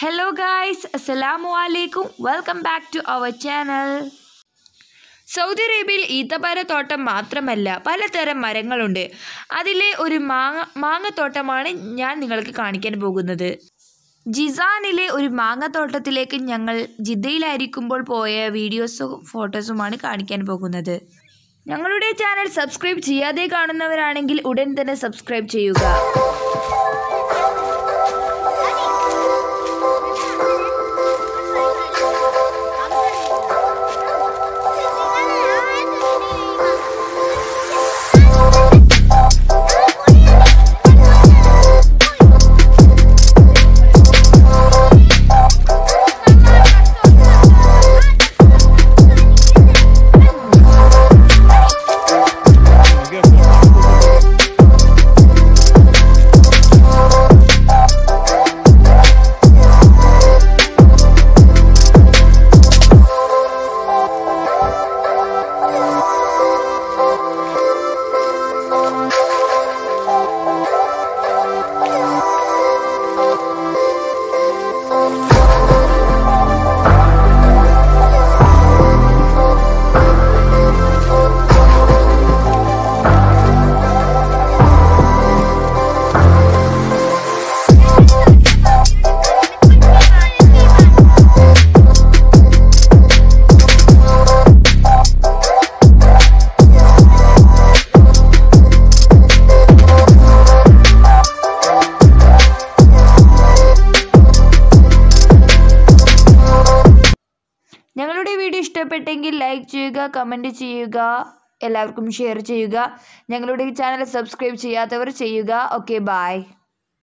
Hello guys, Assalamu alaikum. Welcome back to our channel. സൗദി അറേബ്യയിൽ ഈത്തപ്പഴത്തോട്ടം മാത്രമല്ല പലതരം മരങ്ങളുണ്ട്. അതിലെ ഒരു മാങ്ങത്തോട്ടമാണ് ഞാൻ നിങ്ങൾക്ക് കാണിക്കാൻ പോകുന്നത്. ജിസാനിലെ ഒരു മാങ്ങത്തോട്ടത്തിലേക്ക് ഞങ്ങൾ ജിദ്ദയിലായിരിക്കുമ്പോൾ പോയ വീഡിയോസും ഫോട്ടോസുമാണ് കാണിക്കാൻ പോകുന്നത്. ഞങ്ങളുടെ ചാനൽ സബ്സ്ക്രൈബ് ചെയ്യാതെ കാണുന്നവരാണെങ്കിൽ ഉടൻ തന്നെ സബ്സ്ക്രൈബ് ചെയ്യുക. ഞങ്ങളുടെ വീഡിയോ ഇഷ്ടപ്പെട്ടെങ്കിൽ ലൈക്ക് ചെയ്യുക, കമൻറ്റ് ചെയ്യുക, എല്ലാവർക്കും ഷെയർ ചെയ്യുക. ഞങ്ങളുടെ ചാനൽ സബ്സ്ക്രൈബ് ചെയ്യാത്തവർ ചെയ്യുക. Okay, by.